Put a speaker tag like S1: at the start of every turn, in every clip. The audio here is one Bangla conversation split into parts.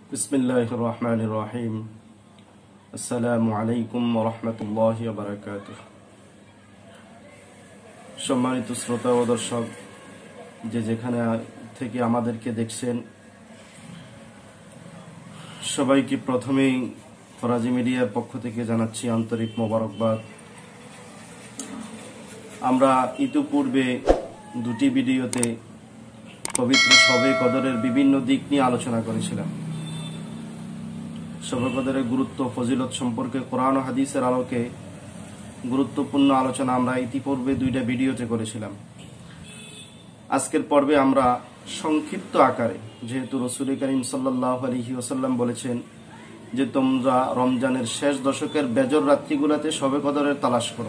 S1: বিসমিল্লাহির রহমানির রহিম। আসসালামু আলাইকুম ওয়া রাহমাতুল্লাহি ওয়া বারাকাতুহু। সম্মানিত শ্রোতা ও দর্শক, যেখানে থেকে আমাদেরকে দেখছেন, সবাইকে প্রথমেই ফরাজি মিডিয়ার পক্ষ থেকে জানাচ্ছি আন্তরিক মোবারকবাদ। আমরা ইতিপূর্বে দুটি ভিডিওতে পবিত্র শবে কদরের বিভিন্ন দিক নিয়ে আলোচনা করেছিলাম। শবে কদরের গুরুত্ব, ফজিলত সম্পর্কে কোরআন ও হাদিসের আলোকে গুরুত্বপূর্ণ আলোচনা আমরা ইতিপূর্বে দুইটা ভিডিওতে করেছিলাম। আজকের পর্বে আমরা সংক্ষিপ্ত আকারে, যেহেতু রাসূল করিম সাল্লাল্লাহু আলাইহি ওয়াসাল্লাম বলেছেন যে তোমরা রমজানের শেষ দশকের বেজর রাত্রিগুলোতে শবে কদরের তালাশ করো,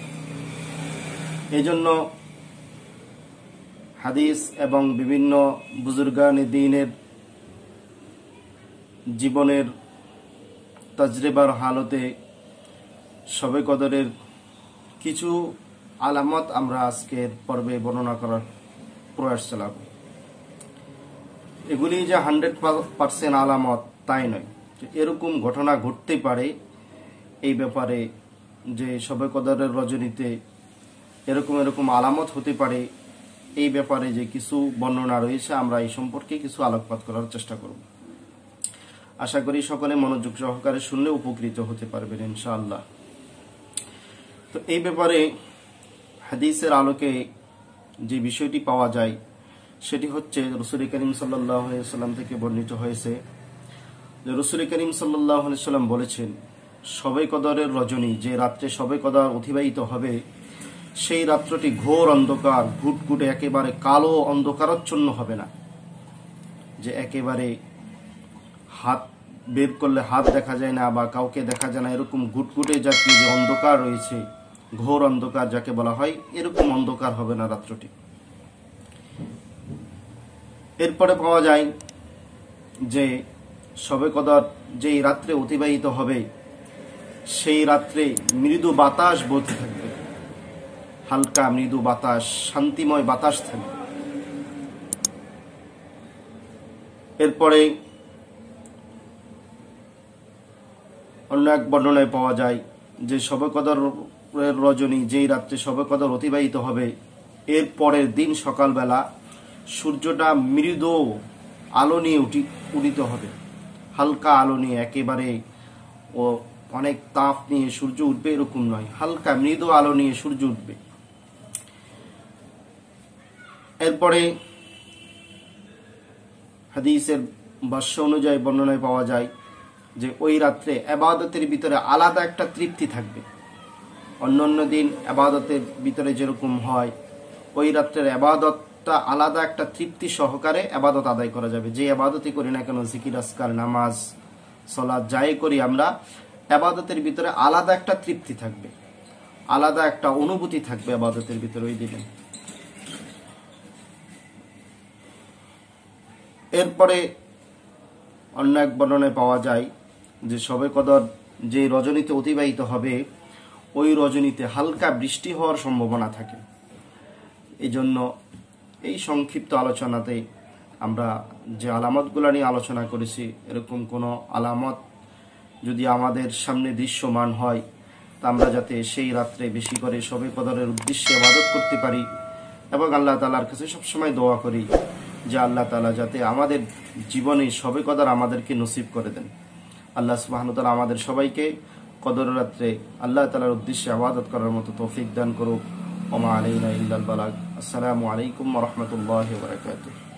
S1: এই জন্য হাদিস এবং বিভিন্ন বুজুর্গানে দ্বীনের জীবনের তাজরিবার হালতে শবে কদরের কিছু আলামত আমরা আজকের পর্বে বর্ণনা করার প্রয়াস চালাব। এগুলি যে 100% আলামত তাই নয়, এরকম ঘটনা ঘটতে পারে এই ব্যাপারে যে শবে কদরের রজনীতে এরকম আলামত হতে পারে, এই ব্যাপারে যে কিছু বর্ণনা রয়েছে আমরা এই সম্পর্কে কিছু আলোকপাত করার চেষ্টা করব। আশা করি সকলে মনোযোগ সহকারে শুনলে উপকৃত হতে পারবেন ইনশাআল্লাহ। তো এই ব্যাপারে হাদিসের আলোকে যে বিষয়টি পাওয়া যায় সেটি হচ্ছে রাসূল করিম সাল্লাল্লাহু আলাইহি ওয়াসাল্লাম থেকে বর্ণিত হয়েছে যে রাসূল করিম সাল্লাল্লাহু আলাইহি ওয়াসাল্লাম বলেছেন, শবে কদরের রজনী, যে রাত্রে শবে কদর অতিবাহিত হবে, সেই রাত্রটি ঘোর অন্ধকার, ঘুটঘুটে একেবারে কালো অন্ধকারাচ্ছন্ন হবে না, যে একেবারে হাত বের করলে হাত দেখা যায় না বা কাউকে দেখা যায় না, এরকম ঘুটঘুটে জাতীয় যে অন্ধকার রয়েছে, ঘোর অন্ধকার যাকে বলা হয়, এরকম অন্ধকার হবে না রাত্রটি। এরপরে পাওয়া যায় যে শবে কদর যেই রাত্রে অতিবাহিত হবে সেই রাত্রে মৃদু বাতাস বইতে থাকবে, হালকা মৃদু বাতাস, শান্তিময় বাতাস থাকবে। এরপরে অন্য এক বর্ণনায় পাওয়া যায় যে শবে কদরের রজনী যেই রাত্রে শবে কদর অতিবাহিত হবে, এর পরের দিন সকালবেলা সূর্যটা মৃদু আলো নিয়ে উদিত হবে, হালকা আলো নিয়ে, একেবারে ও অনেক তাপ নিয়ে সূর্য উঠবে এরকম নয়, হালকা মৃদু আলো নিয়ে সূর্য উঠবে। এরপরে হাদিসের ভাষ্য অনুযায়ী বর্ণনায় পাওয়া যায় যে ওই রাত্রে ইবাদতের ভিতরে আলাদা একটা তৃপ্তি থাকবে। অন্যান্য দিন ইবাদতের ভিতরে যেরকম হয়, ওই রাত্রের ইবাদতটা আলাদা একটা তৃপ্তি সহকারে ইবাদত আদায় করা যাবে। যে ইবাদতই করি না কেন, জিকির, আজকার, নামাজ, সালাত যাই করি আমরা, ইবাদতের ভিতরে আলাদা একটা তৃপ্তি থাকবে, আলাদা একটা অনুভূতি থাকবে ইবাদতের ভিতরে ওই দিনে। এরপরে অন্য এক বর্ণনায় পাওয়া যায় যে শবে কদর যে রজনীতে অতিবাহিত হবে, ওই রজনীতে হালকা বৃষ্টি হওয়ার সম্ভাবনা থাকে। এই জন্য এই সংক্ষিপ্ত আলোচনাতে আমরা যে আলামতগুলো নিয়ে আলোচনা করেছি, এরকম কোনো আলামত যদি আমাদের সামনে দৃশ্যমান হয়, তা আমরা যাতে সেই রাত্রে বেশি করে শবে কদরের উদ্দেশ্যে ইবাদত করতে পারি এবং আল্লাহ তাআলার কাছে সবসময় দোয়া করি যে আল্লাহ তাআলা যাতে আমাদের জীবনে শবে কদর আমাদেরকে নসিব করে দেন। আল্লাহ সুবহানাহু ওয়া তাআলা আমাদের সবাইকে কদর রাত্রে আল্লাহ তাআলার উদ্দেশ্যে ইবাদত করার মতো তৌফিক দান করুক। ওয়া মা আলাইনা ইল্লাল বালাগ। আসসালামু আলাইকুম ওয়া রাহমাতুল্লাহি ওয়া বারাকাতুহু।